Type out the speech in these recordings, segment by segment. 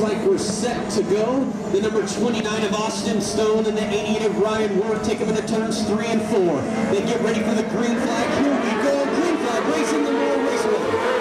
like we're set to go. The number 29 of Austin Stone and the 88 of Ryan Worth take them into turns 3 and 4. Then get ready for the green flag. Here we go. Green flag racing the Moore Raceway.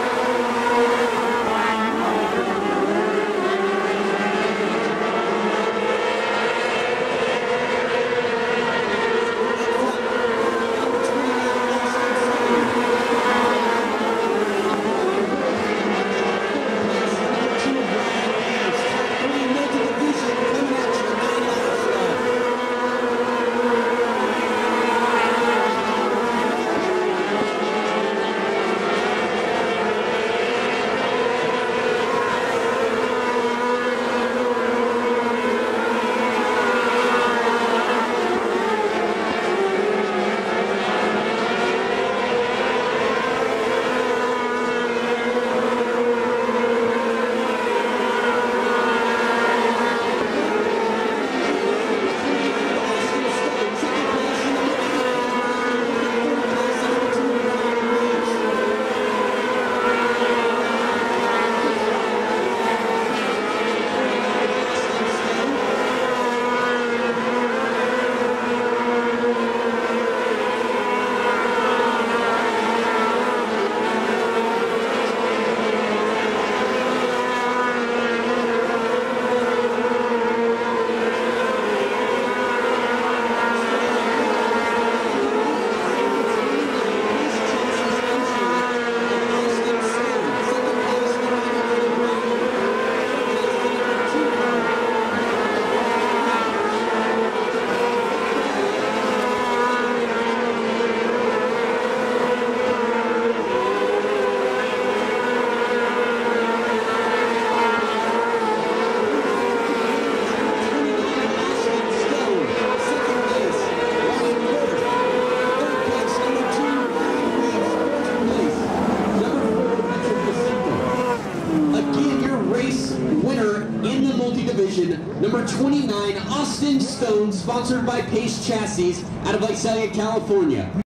Division, number 29, Austin Stone, sponsored by Pace Chassis, out of Visalia, California.